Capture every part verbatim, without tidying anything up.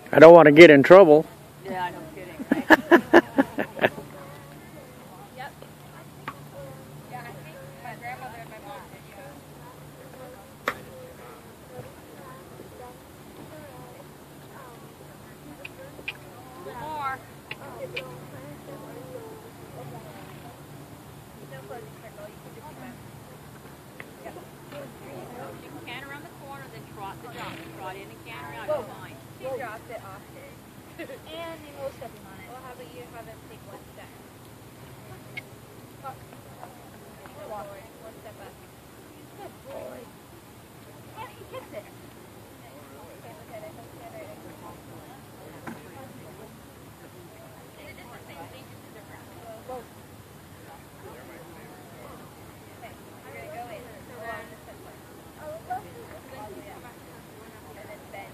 I don't want to get in trouble. Yeah, no kidding, right? Yep. Yeah, I think my grandmother and my mom did, yeah. One more. No closing circle, you can just do that. Yep. You can can around the corner, then trot the jump. Trot in and can around, it's fine. She dropped it off. And then we'll step on it. Well, how about you have him take one step? Walk. One step up. Good boy. Yeah, he kicks it. Okay, look at it. Look at it. It is the same thing, just a different. Whoa. Okay, you're going to go in. One step forward. And then bend.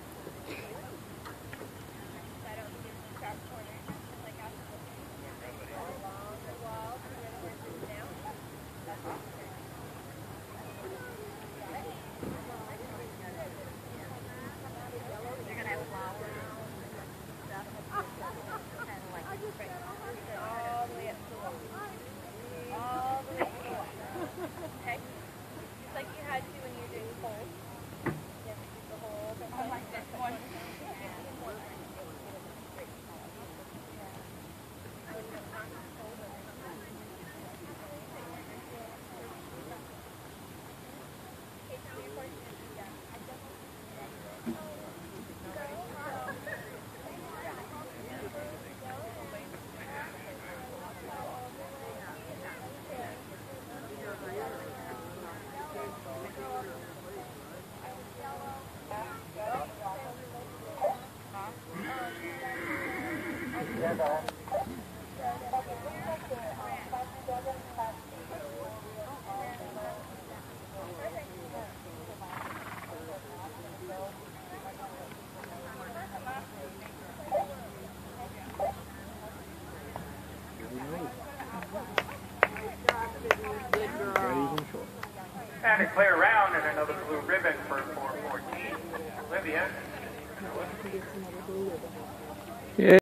And a clear round and another blue ribbon for four fourteen. Olivia.